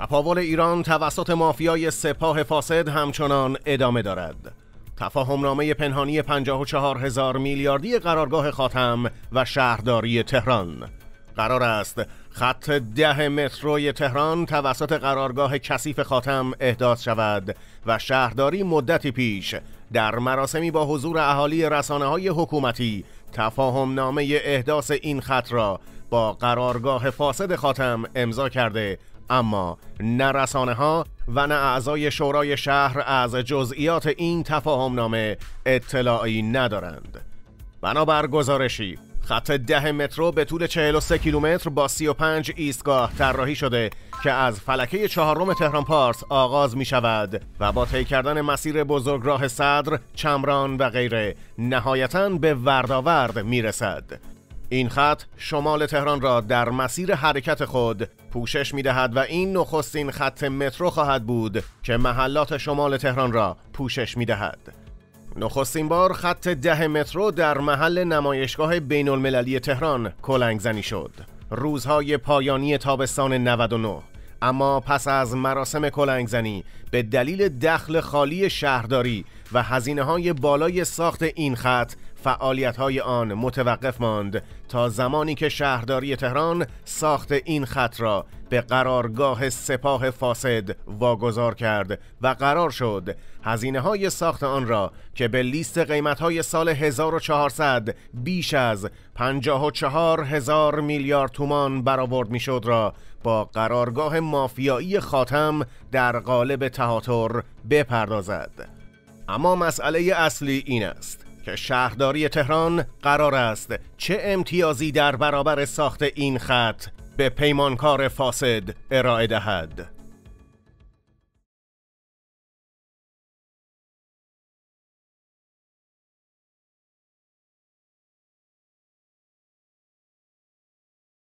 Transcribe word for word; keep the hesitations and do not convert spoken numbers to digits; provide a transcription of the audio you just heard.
چپاول ایران توسط مافیای سپاه فاسد همچنان ادامه دارد. تفاهمنامه پنهانی پنجاه و چهار هزار میلیاردی قرارگاه خاتم و شهرداری تهران. قرار است خط ده متروی تهران توسط قرارگاه کثیف خاتم احداث شود و شهرداری مدتی پیش در مراسمی با حضور اهالی رسانه‌های حکومتی تفاهمنامه احداث این خط را با قرارگاه فاسد خاتم امضا کرده، اما نه رسانه‌ها و نه اعضای شورای شهر از جزئیات این تفاهمنامه اطلاعی ندارند. بنابر گزارشی، خط ده مترو به طول چهل و سه کیلومتر با سی و پنج ایستگاه طراحی شده که از فلکه چهارم تهران پارس آغاز می شود و با طی کردن مسیر بزرگراه صدر، چمران و غیره نهایتاً به ورداورد می رسد. این خط شمال تهران را در مسیر حرکت خود پوشش می دهد و این نخستین خط مترو خواهد بود که محلات شمال تهران را پوشش می دهد. نخستین بار خط ده مترو در محل نمایشگاه بین المللی تهران کلنگ زنی شد، روزهای پایانی تابستان نود و نه. اما پس از مراسم کلنگ زنی به دلیل دخل خالی شهرداری و هزینه‌های بالای ساخت این خط، فعالیت‌های آن متوقف ماند تا زمانی که شهرداری تهران ساخت این خط را به قرارگاه سپاه فاسد واگذار کرد و قرار شد هزینه‌های ساخت آن را که به لیست قیمت‌های سال هزار و چهارصد بیش از پنجاه و چهار هزار میلیارد تومان برآورد می‌شد را با قرارگاه مافیایی خاتم در قالب تهاتر بپردازد. اما مسئله اصلی این است که شهرداری تهران قرار است چه امتیازی در برابر ساخت این خط به پیمانکار فاسد ارائه دهد.